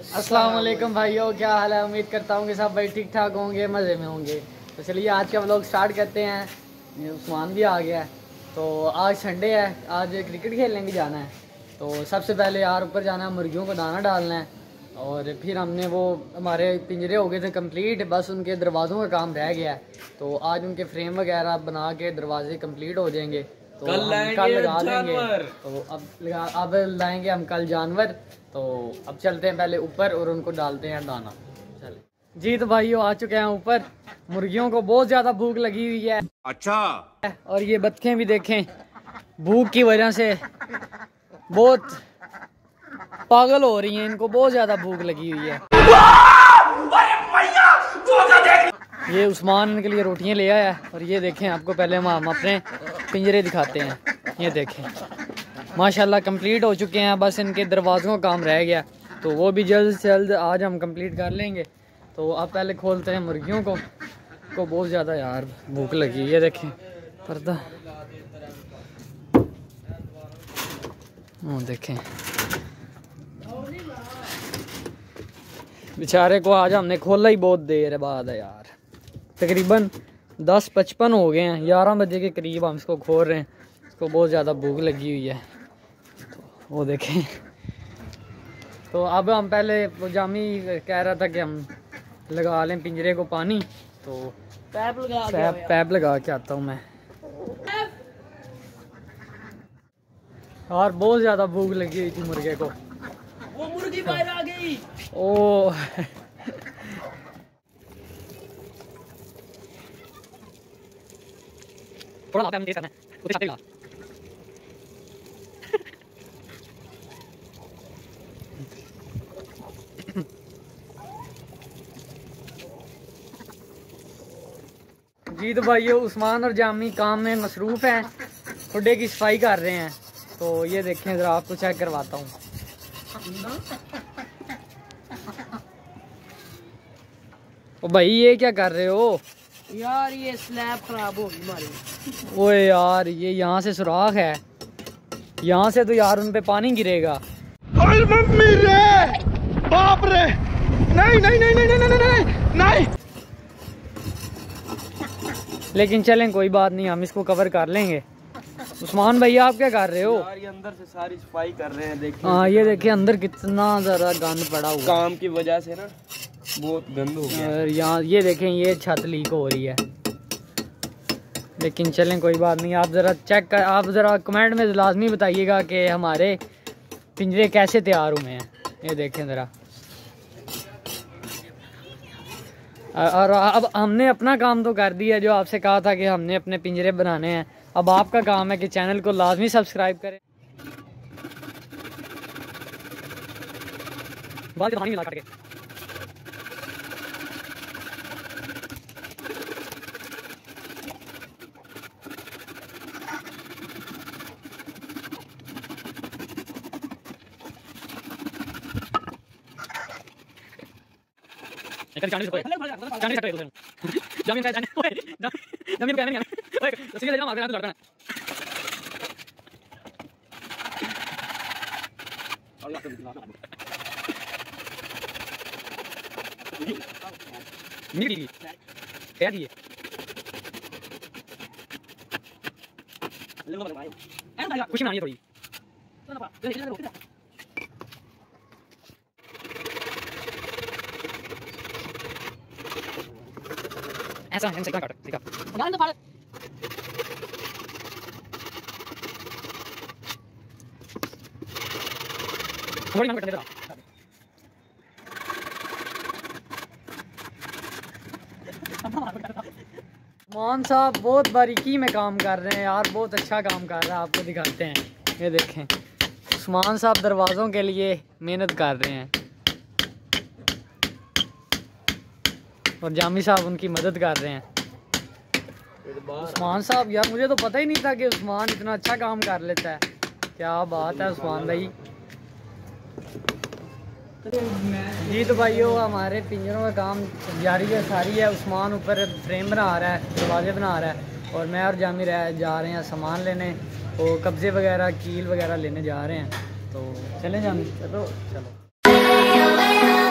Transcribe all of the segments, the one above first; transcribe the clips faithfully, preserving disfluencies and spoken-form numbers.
अस्सलाम वालेकुम भाइयों, क्या हाल है। उम्मीद करता हूँ कि सब भाई ठीक ठाक होंगे, मज़े में होंगे। तो चलिए आज का व्लॉग स्टार्ट करते हैं। ये उस्मान भी आ गया है। तो आज संडे है, आज क्रिकेट खेलने भी जाना है। तो सबसे पहले यार ऊपर जाना है, मुर्गियों को दाना डालना है। और फिर हमने वो हमारे पिंजरे हो गए थे कंप्लीट, बस उनके दरवाज़ों का काम रह गया है। तो आज उनके फ्रेम वगैरह बना के दरवाजे कंप्लीट हो जाएंगे। तो कल हम कल लगा देंगे। तो अब लगा अब लाएंगे हम कल जानवर। तो अब चलते हैं पहले ऊपर और उनको डालते हैं दाना। चले जी। तो भाइयों आ चुके हैं ऊपर। मुर्गियों को बहुत ज़्यादा भूख लगी हुई है। अच्छा। और ये बत्तखें भी देखें, भूख की वजह से बहुत पागल हो रही हैं। इनको बहुत ज़्यादा भूख लगी हुई है। ये उस्मान इनके लिए रोटियां ले आया है। और ये देखें, आपको पहले हम हम अपने पिंजरे दिखाते हैं। ये देखें माशाल्लाह कंप्लीट हो चुके हैं, बस इनके दरवाज़ों का काम रह गया। तो वो भी जल्द से जल्द आज हम कंप्लीट कर लेंगे। तो अब पहले खोलते हैं मुर्गियों को को बहुत ज़्यादा यार भूख लगी। ये देखें पर्दा, वो देखें बेचारे को आज हमने खोला ही बहुत देर बाद है यार। तकरीबन दस पचपन हो गए हैं, ग्यारह बजे के करीब हम इसको खोल रहे हैं। इसको बहुत ज़्यादा भूख लगी हुई है। तो वो देखें। तो अब हम पहले वो जामी कह रहा था कि हम लगा लें पिंजरे को पानी। तो पैप लगा पैप, पैप लगा के आता हूँ मैं। और बहुत ज़्यादा भूख लगी हुई थी मुर्गे को। वो मुर्गी बाहर आ गई। ओ थोड़ा लाते हैं, तेज करना है, उसे छाते लगा। जी तो भाइयों उस्मान और जामी काम में मसरूफ़ हैं, खुड्डे की सफाई कर रहे हैं। तो ये देखें ज़रा, आपको चेक करवाता हूँ। ओ भाई ये क्या कर रहे हो यार? ये स्लैब खराब हो गई हमारी। ओए यार ये यहाँ से सुराख है, यहाँ से तो यार उन पे पानी गिरेगा। ओए मम्मी रे, बाप रे, नहीं नहीं नहीं नहीं नहीं नहीं नहीं। लेकिन चलें कोई बात नहीं, हम इसको कवर कर लेंगे। उस्मान भैया आप क्या कर रहे हो? यार ये अंदर से सारी सफाई कर रहे हैं, देखिए। हाँ ये देखिए अंदर कितना ज़रा गंद पड़ा हुआ। काम की वजह से ना बहुत गंद हो गया। और यहाँ ये देखें, ये छत लीक हो रही है। लेकिन चलें कोई बात नहीं, आप ज़रा चेक कर, आप ज़रा कमेंट में लाजमी बताइएगा कि हमारे पिंजरे कैसे तैयार हुए हैं। ये देखें ज़रा। और अब हमने अपना काम तो कर दिया, जो आपसे कहा था कि हमने अपने पिंजरे बनाने हैं। अब आपका काम है कि चैनल को लाजमी सब्सक्राइब करें। बाल पानी मिला करके जामी से जामी का जाने ओए जामी का नहीं ओए सीधे ले जाओ, आगे लड़का है। मिल गई क्या दिए ले लो भाई, ऐसा खुशी मनाइए थोड़ी। ऐसा है सही काट ठीक है। गाल तो फाड़ थोड़ी ना कट दे रहा। मान साहब बहुत बारीकी में काम कर रहे हैं यार, बहुत अच्छा काम कर रहा है। आपको दिखाते हैं, ये देखें उस्मान साहब दरवाज़ों के लिए मेहनत कर रहे हैं और जामी साहब उनकी मदद कर रहे हैं। उस्मान साहब यार मुझे तो पता ही नहीं था कि उस्मान इतना अच्छा काम कर लेता है। क्या बात है उस्मान भाई। जी तो भाइयों हमारे पिंजरों का काम जारी है, सारी है। उस्मान ऊपर फ्रेम बना रहा है, दरवाजे बना रहा है और मैं और जामी रह जा रहे हैं सामान लेने। तो कब्जे वगैरह कील वगैरह लेने जा रहे हैं। तो चले जामी, चलो चलो।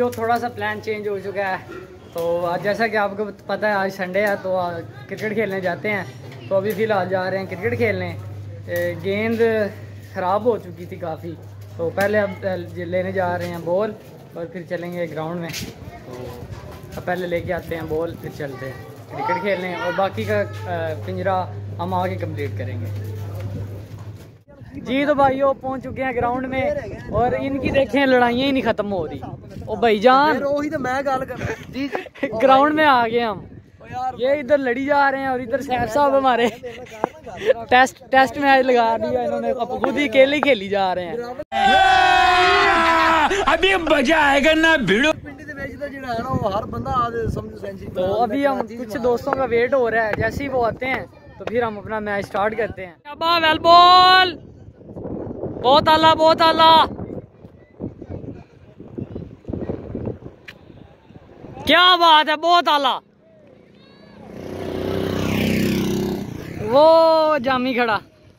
भाइयों थोड़ा सा प्लान चेंज हो चुका है। तो आज जैसा कि आपको पता है आज संडे है तो क्रिकेट खेलने जाते हैं। तो अभी फ़िलहाल जा रहे हैं क्रिकेट खेलने। गेंद ख़राब हो चुकी थी काफ़ी, तो पहले अब लेने जा रहे हैं बॉल और फिर चलेंगे ग्राउंड में। तो अब पहले लेके आते हैं बॉल, फिर चलते हैं क्रिकेट खेलने और बाकी का पिंजरा हम आगे कंप्लीट करेंगे। जी तो भाइयों पहुंच चुके हैं ग्राउंड में और इनकी देखें लड़ाइयाँ ही नहीं ख़त्म हो रही। ओ भाईजान तो मैं गाल कर ग्राउंड में आ गए हम। ये इधर लड़ी जा रहे हैं और इधर सैफ साहब हमारे टेस्ट टेस्ट मैच लगा दिया इन्होंने, अब खुद ही अकेले खेली जा रहे हैं। अभी मजा आएगा ना भिड़ो। तो अभी हम कुछ दोस्तों का वेट हो रहा है, जैसे ही वो आते हैं तो फिर हम अपना मैच स्टार्ट करते हैं। वेल बॉल, बहुत आला बहुत आला, क्या बात है, बहुत आला। वो जामी खड़ा।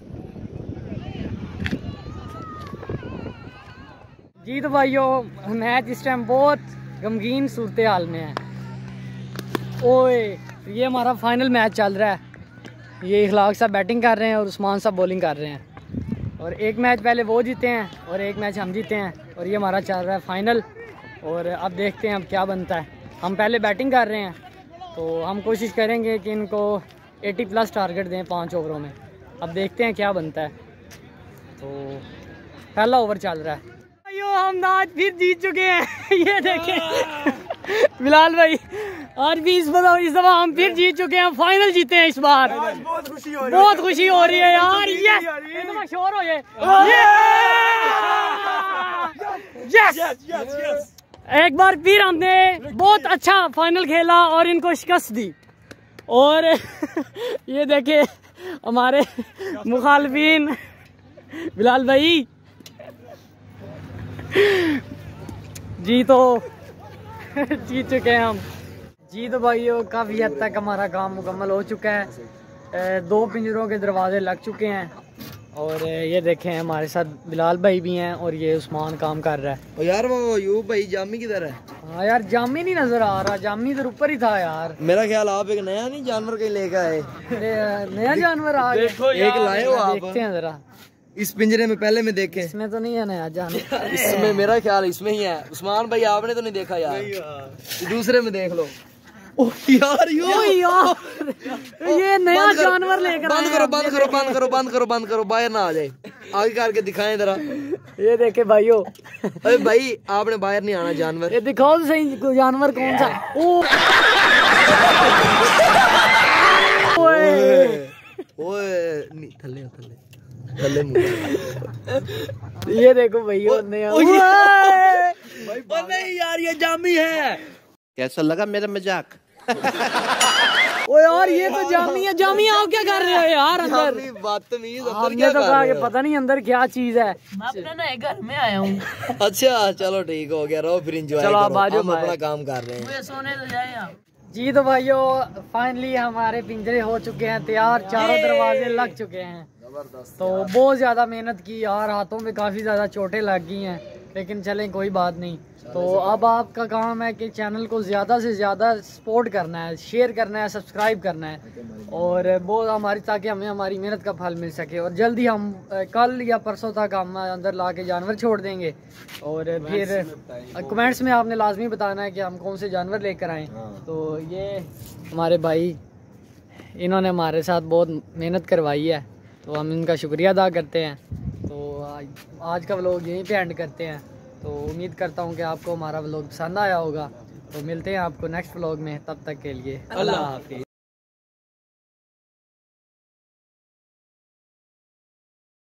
जी तो भाइयों मैच इस टाइम बहुत गमगीन सूरत हाल में है। ओए ये हमारा फाइनल मैच चल रहा है। ये इखलाक साहब बैटिंग कर रहे हैं और उस्मान साहब बॉलिंग कर रहे हैं। और एक मैच पहले वो जीते हैं और एक मैच हम जीते हैं और ये हमारा चल रहा है फाइनल। और अब देखते हैं अब क्या बनता है। हम पहले बैटिंग कर रहे हैं तो हम कोशिश करेंगे कि इनको अस्सी प्लस टारगेट दें पाँच ओवरों में। अब देखते हैं क्या बनता है। तो पहला ओवर चल रहा है। भाइयों हम आज फिर जीत चुके हैं। ये देखें बिलाल भाई, आज भी इस बार इस दफा हम फिर जीत चुके हैं, फाइनल जीते हैं इस बार। बहुत खुशी हो रही है, बहुत खुशी हो रही है यार। ये शोर हो ये यस। एक बार फिर हमने बहुत अच्छा फाइनल खेला और इनको शिकस्त दी। और ये देखे हमारे मुखालफिन बिलाल भाई जी तो जीत चुके हैं हम। जी तो भाइयों काफ़ी हद तक हमारा काम मुकम्मल हो चुका है। दो पिंजरों के दरवाजे लग चुके हैं और ये देखें हमारे साथ बिलाल भाई भी हैं और ये उस्मान काम कर रहा है। ओ यार वो यूब भाई जामी किधर है? हाँ यार जामी नहीं नजर आ रहा, जामी इधर ऊपर ही था यार। मेरा ख्याल आप एक नया नहीं जानवर कहीं लेकर आए। नया जानवर आ गया, एक लाए हो आप? देखते हैं जरा इस पिंजरे में पहले में देखे। इसमें तो नहीं है नया जानवर। इसमें मेरा ख्याल इसमें ही है। उस्मान भाई आपने तो नहीं देखा यार, दूसरे में देख लो। ओ यार यो ओ यार ये नया जानवर लेकर बंद करो बंद करो बंद करो बंद करो बंद करो बाहर ना आ जाए। आगे करके दिखाएं जरा। ये देखे भाइयों। अरे भाई आपने बाहर नहीं आना जानवर। ये दिखाओ तो सही जानवर कौन सा। ओ ओए ओए थल्ले थल्ले थल्ले मुंह। ये देखो भैया नया। नहीं यार ये जामी है। कैसा लगा मेरा मजाक? ओ यार ये तो जामी है। जामी आओ क्या कर रहे हो यार अंदर? बदतमीज अंदर हमने क्या तो कर कहा रहे कि हो? पता नहीं अंदर क्या चीज है। मैं अपने नए घर में आया हूँ। अच्छा चलो ठीक हो गया, रहो फिर एंजॉय चलो, करो। अब आ जाओ हम बाहर। अपना काम कर रहे हैं। मुझे सोने तो जाए आप। जी तो भाइयों फाइनली हमारे पिंजरे हो चुके हैं तैयार, चारों दरवाजे लग चुके हैं। तो बहुत ज़्यादा मेहनत की यार, हाथों में काफ़ी ज़्यादा चोटें लग गई हैं, लेकिन चलें कोई बात नहीं। तो अब आपका काम है कि चैनल को ज़्यादा से ज़्यादा सपोर्ट करना है, शेयर करना है, सब्सक्राइब करना है और बहुत हमारी, ताकि हमें हमारी मेहनत का फल मिल सके। और जल्दी हम कल या परसों तक हम अंदर ला के जानवर छोड़ देंगे और फिर कमेंट्स में आपने लाजमी बताना है कि हम कौन से जानवर लेकर आएँ। तो ये हमारे भाई, इन्होंने हमारे साथ बहुत मेहनत करवाई है, तो हम इनका शुक्रिया अदा करते हैं। तो आज, आज का व्लॉग यहीं पे एंड करते हैं। तो उम्मीद करता हूँ कि आपको हमारा व्लॉग पसंद आया होगा। तो मिलते हैं आपको नेक्स्ट व्लॉग में, तब तक के लिए अल्लाह हाफिज़।